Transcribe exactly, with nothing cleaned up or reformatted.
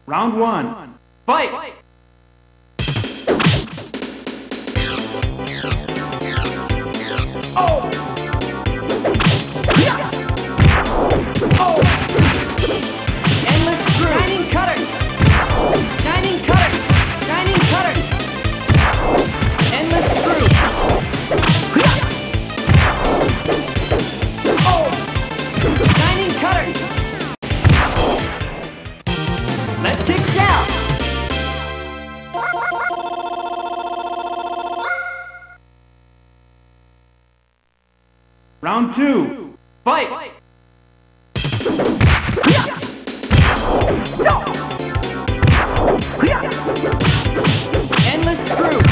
Round one. Fight! Oh! Yeah! Oh! Endless screw! Shining cutter! Shining cutter! Shining cutter! Endless screw! Oh! Shining cutter! Let's kick down! Round two. Fight! Endless screw!